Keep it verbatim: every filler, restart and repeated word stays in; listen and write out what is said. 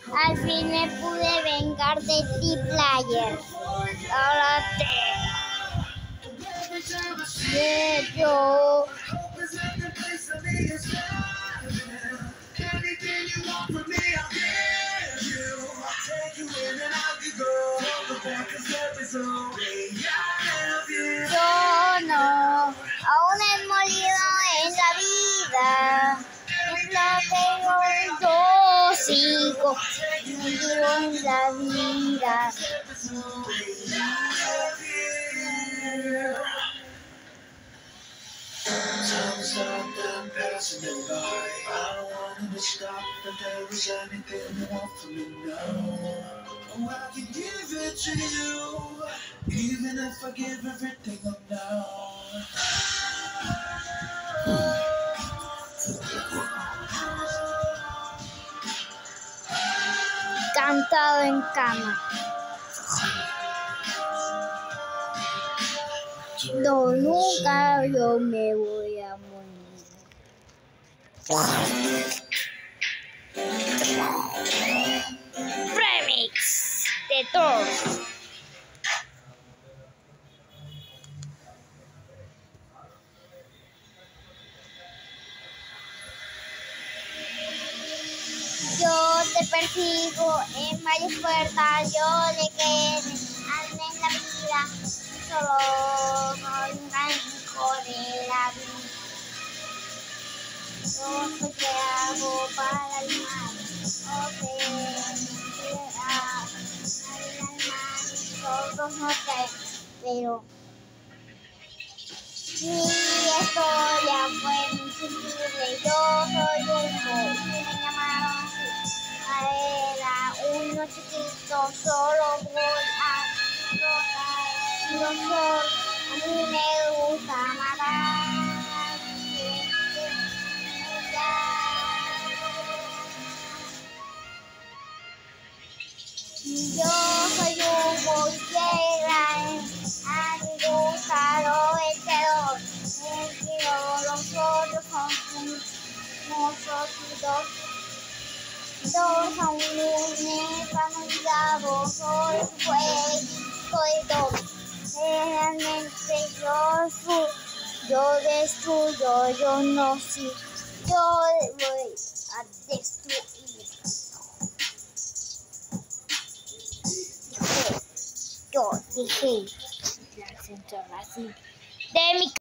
Al fin me pude vengar de ti, player. Ahora te... Yeah, yo... Yo no, aún he molido en la vida, es lo que yo, yo sigo, molido en la vida. Time stop them passing me by. I don't want to stop, but there is anything you want from me now. Oh, I can give it to you, even if I give everything up now. Cantado en cama. No, nunca yo me voy a morir. Remix de Thor. Yo te persigo en varias puertas, yo le quedé en la vida, solo con un hijo de la vida. Yo soy que hago para el mal, o que a al mal, todos no creen, pero mi historia fue muy simple. Yo soy un boy, me llamaron así. Era uno chiquito, solo voy a rotar. Yo soy, a mí me gusta matar gente. Yo soy un boy que a mí me gusta lo vencedor. Los otros son nosotros dos. Dos a un lunes familiados, soy soy dos. Realmente yo soy, yo destruyo, yo no sí, yo voy a destruir. Yo dije la censura así de mi